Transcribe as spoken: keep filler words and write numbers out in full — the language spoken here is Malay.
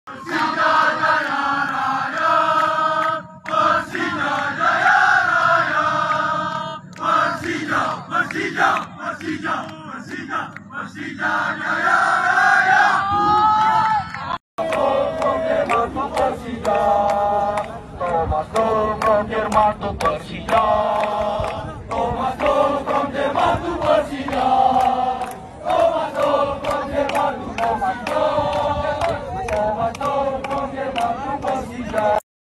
Persija Jaya Raya, Persija Jaya Raya, Persija, Persija, Persija, Persija, Persija Jaya Raya. Confirmado Persija, Thomas confirmado Persija.